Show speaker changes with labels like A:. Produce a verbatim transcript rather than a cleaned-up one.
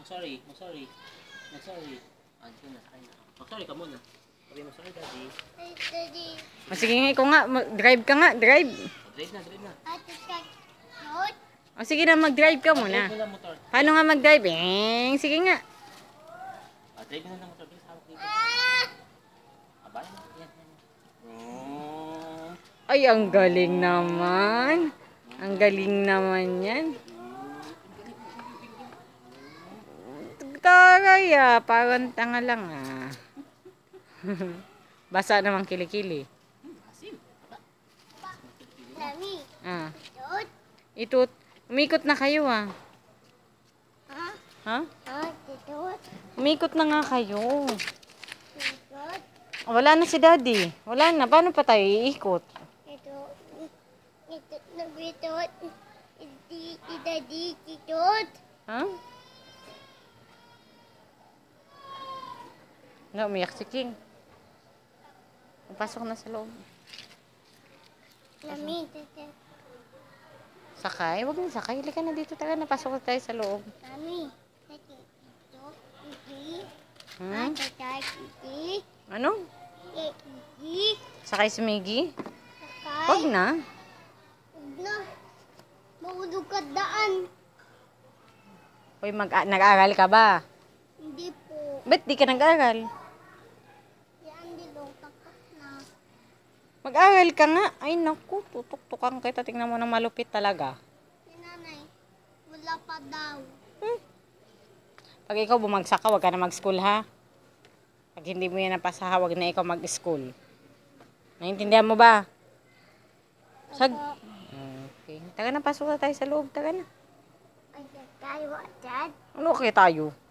A: Mag-sorry, mag-sorry. Mag-sorry. Andun na, sakay na. Mag-sorry ka muna. Sabi mo, sorry daddy.
B: Ay, daddy.
C: O, sige nga, ikaw nga. mag- Drive ka nga. Drive.
A: Drive na, drive na.
B: Ate, kat. Not.
C: O, sige na, mag-drive ka muna.
A: Drive mo na motor.
C: Paano nga mag-drive? Eh, sige nga.
A: Ah, drive mo na ng motor. Bilis, hawak dito.
B: Ah!
A: Abay mo. Yan, yan. Oh.
C: Ay, ang galing naman. Ang galing naman yan. Taray ah. Parang tanga lang ah. Basa naman kilikili.
A: Asim.
B: Lami.
C: Ah.
B: Not.
C: Ito, umikot na kayo ah.
B: Ha?
C: Ha?
B: Ate, not.
C: Umikot na nga kayo.
B: Not.
C: Wala na si daddy. Wala na. Paano pa tayo iikot?
B: Ito. Ito. Nabitot. Hindi. Daddy. Titot.
C: Ha? Na, umiyak si King. Pasok na sa loob.
B: Lami. Tete.
C: Sakay? Huwag na sakay. Halika na dito. Taga na. Pasok na tayo sa loob.
B: Lami. Tete. Ito. Hindi.
C: Hmm?
B: Ate, tete.
C: Ano?
B: Hindi.
C: Sakay si Miggy?
B: Sakay.
C: Huwag na.
B: Huwag na. Mahulog ka daan.
C: Hoy, mag nag-aaral ka ba?
B: Hindi po.
C: Ba't di ka nag-aaral?
B: Yan, dilong takas na.
C: Mag-aaral ka nga. Ay, naku. Tutok-tukan kita. Tingnan mo ng malupit talaga.
B: Si nanay, wala pa daw.
C: Hmm. Pag ikaw bumagsak ka, huwag ka na mag-school ha. Pag hindi mo yan napasaha, huwag na ikaw mag-school. Naintindihan mo ba? Sag... Okay. Taga na, pasok na tayo sa loob. Taga na.
B: Ay, tayo, dad.
C: Ano kaya tayo?